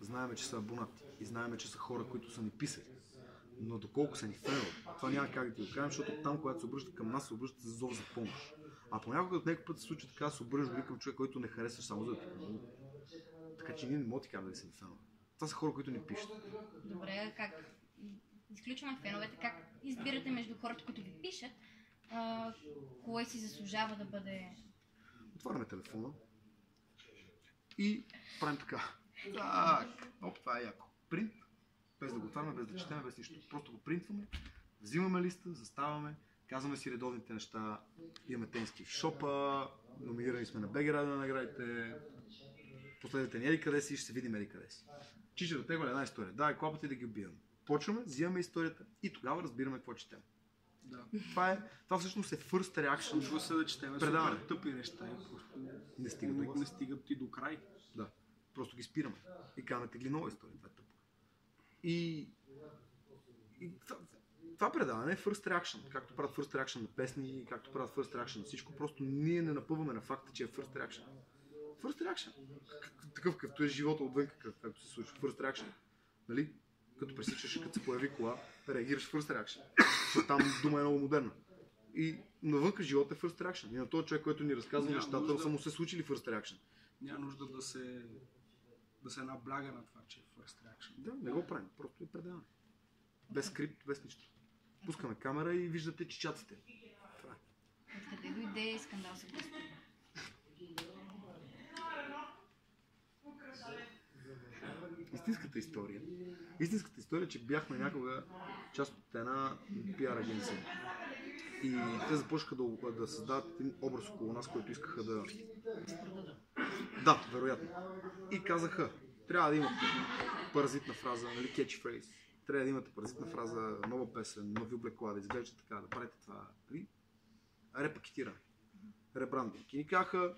знаеме, че са абонати и знаеме, че са хора, които са ни писали. Но доколко са ни фенове, това няма как да ти го кажем, защото там, когато се обръщат към нас, се обръщат за зов за помощ. А понякога от някой път се случва така да се обърнеш дори към човек, който не харесваш само за да ти помогне. Така че ние не можем да ти кажем дали са ни фенове. Това са хора, които ни пишат. Добре, как изключваме феновете, как избирате между хората, които ви пишат, кое си заслужава да бъде... Отваряме телефона и правим така. Так, това е яко. Принт, без да го отваряме, без да четем, без нищо. Просто го принтваме, взимаме листа, заставаме, казваме си редовните неща, имаме тенски в шопа, номинирани сме на БГ Радио на наградите, последвайте ни еди къде си, ще се видим еди къде си. Чичето тегва една история. Дай клапате да ги убиваме. Почваме, взимаме историята и тогава разбираме какво четем. Да. Това всъщност е first reaction. Случва се да четем супер тъпи неща и просто не стигат и до край. Да. Просто ги спираме. И казваме, тегли нова история. Това е тъпо. И това предаване е first reaction. Както правят first reaction на песни, както правят first reaction на всичко. Просто ние не напъваме на факта, че е first reaction. First reaction. Такъв какъвто е живота отвън, както се случва. First reaction. Нали? Като пресичаш, като се появи кола, реагираш first reaction. Защото там дума е много модерна. И навънка живота е first reaction. И на този човек, който ни разказва нещата, са му се случили first reaction. Няма нужда да се набляга на това, че е first reaction. Да, не го правим. Просто е предаване. Без скрипт, без нищо. Пускаме камера и виждате чичаците. Това е. Откъде дойде скандал за Господи? Истинската история е, че бяхме някога част от една пиар агенция. И те започнаха да създават един образ около нас, който искаха да... Да, вероятно. И казаха, трябва да имате паразитна фраза, нали, catchphrase. Трябва да имате паразитна фраза, нова песен, нови облекла, да изглеждате така, да правите това. Нали? Репакетиране. Ребрандинг. И ни казаха,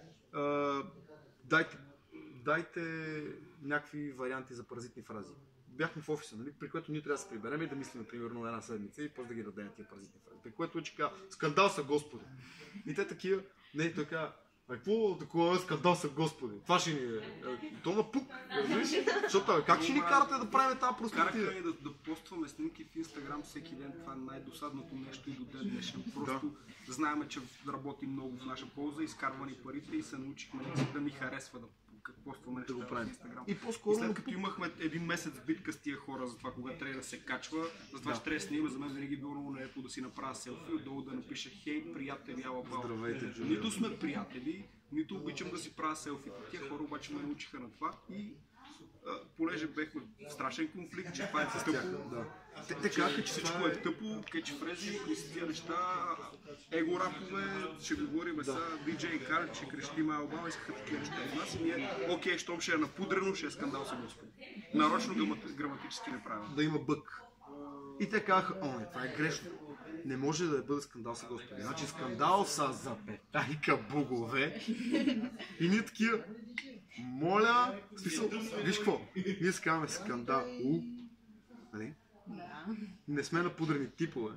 дайте някакви варианти за паразитни фрази. Бяхме в офиса, нали? При което ние трябва да се приберем и да мислим, примерно, една седмица и после да ги дадем тия паразитни фрази. При което че казва, скандал са Господи. И те такива, не, той казва, какво такова скандал са Господи? Това ще ни е. То на пук, защото как ще ни карате да правим тази простотия? Караха ни да постваме снимки в Инстаграм всеки ден, това е най-досадното нещо и до ден днешен. Просто знаем, че работим много в наша полза, изкарва ни парите и се научихме да ни харесва да постваме неща в Инстаграм. И след като имахме един месец битка с тия хора за това, кога трябва да се качва, за това, че трябва да снимаме, за мен винаги е било много нелепо да си направя селфи, отдолу да напиша хей, приятели, ала бал. Здравейте, Нито сме приятели, нито обичам да си правя селфи. Тия хора обаче ме научиха на това и понеже бехме в страшен конфликт, че това е тъпо. Те казаха, че всичко е тъпо, кетчфрези и си тия неща, его рапове, ще говорим сега, диджей Карл, ще крещим албал, искаха такива неща от нас и ние, окей, щом ще е напудрено, ще е скандал за Господи. Нарочно граматически неправилно. Да има бък. И те казаха, това е грешно. Не може да бъде скандал за Господи. Значи скандал са запетайка богове. И ние такива, моля, виж какво, ние си казваме скандал. Нали? Не сме напудрени типове.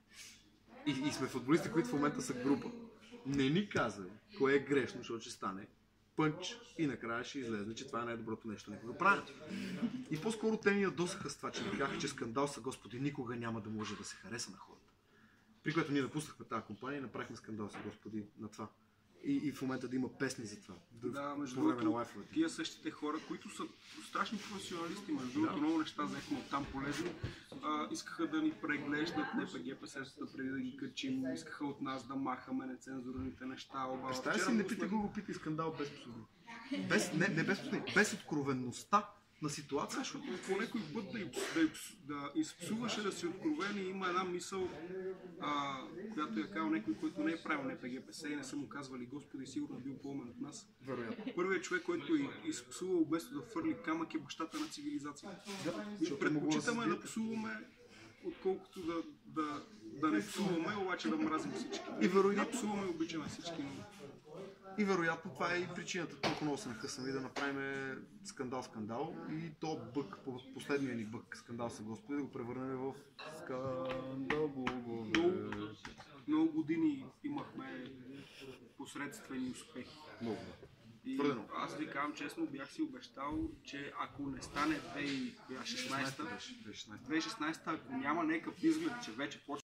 И сме футболисти, които в момента са група. Не ни казвай кое е грешно, защото ще стане пънч и накрая ще излезе, че това е най-доброто нещо никога правим. И по-скоро те ни ядосаха с това, че ни казаха, че скандал са Господи никога няма да може да се хареса на хората. При което ние напуснахме тази компания и направихме скандал са Господи на това. И в момента да има песни за това. Да, между другото, тия същите хора, които са страшни професионалисти, между другото, много неща взехме от там полезни, искаха да ни преглеждат НПГ-песетата преди да ги качим, искаха от нас да махаме нецензурните неща. Представя си, не питай го питай скандал без посуди. Не без посуди, без откровенността на ситуация, защото по някой път да изпсуваше да си откровен и има една мисъл, която е казал някой, който не е правил НПГ-ПС и не са му казвали Господи, сигурно бил по-умен от нас. Вероятно. Първият човек, който е изпсувал вместо да фърли камък е бащата на цивилизацията. Предпочитаме да псуваме, отколкото да не псуваме, обаче да мразим всички. И вероятно да псуваме и обичаме всички. И вероятно това е и причината, толкова много се нахъсаме да направим скандал и то бък, последния ни бък, скандал са Господи, да го превърнем в скандал богове. Много години имахме посредствени успехи. Много. И аз ви казвам честно, бях си обещал, че ако не стане 2016, ако няма някакъв изглед, че вече почва